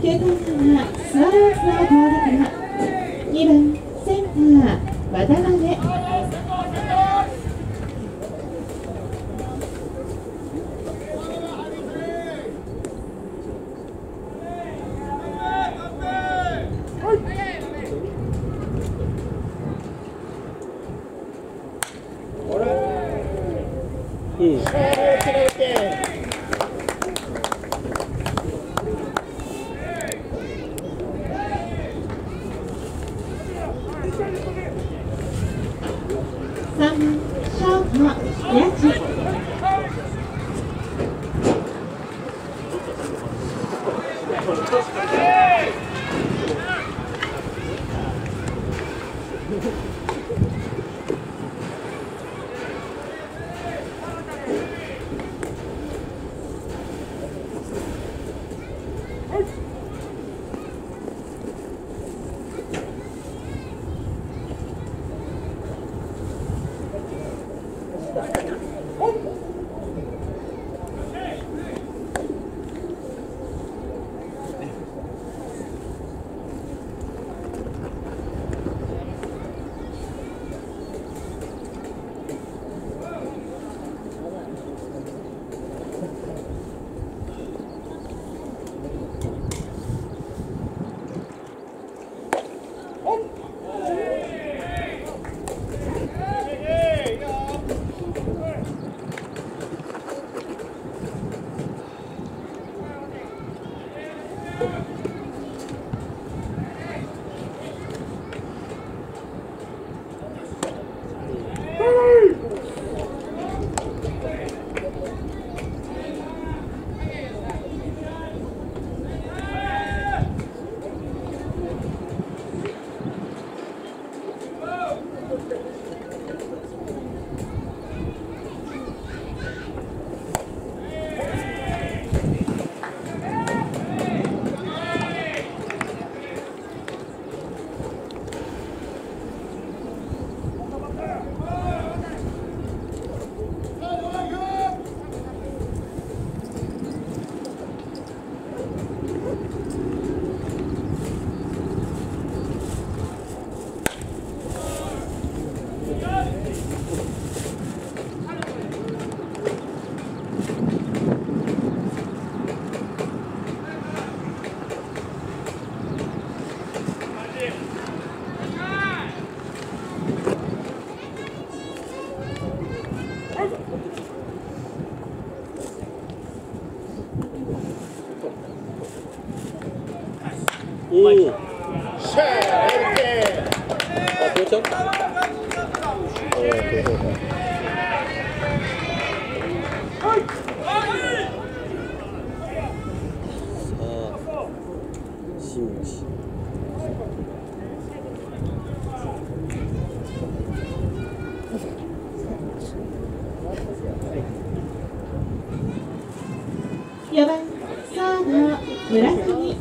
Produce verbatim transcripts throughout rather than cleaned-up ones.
きゅうかいからスワローズの攻撃はにばんセンター渡辺。 うん。 さんばんショート谷地。 うん。シャー、あ、どうちゃう？あ、どうちゃうか。さあ、新地。 よばんサード村上。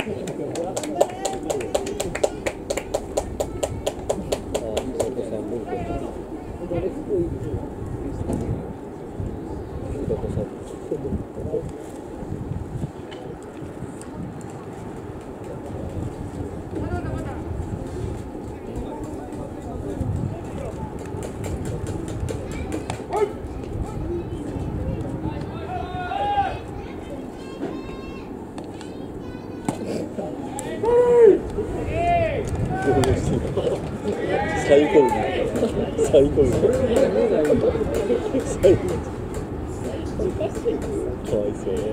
最高最高最高かわいそうね。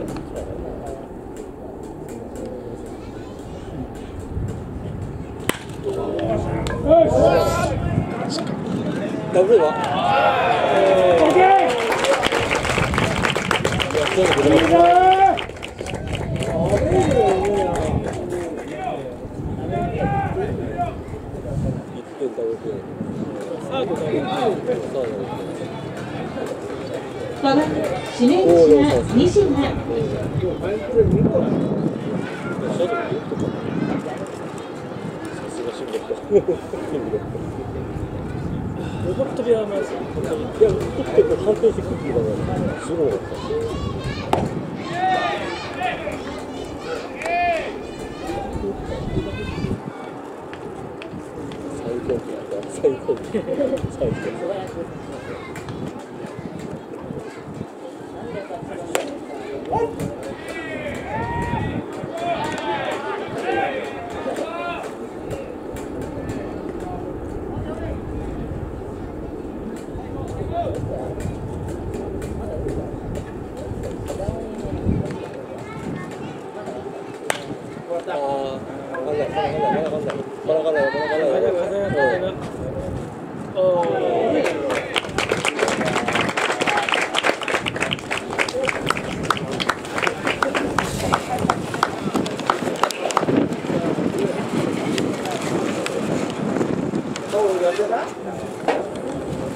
ダブルはごばん指名打者西村。 ロボットビアマジ。いや、結構反転してくるからすごいかった。 最低。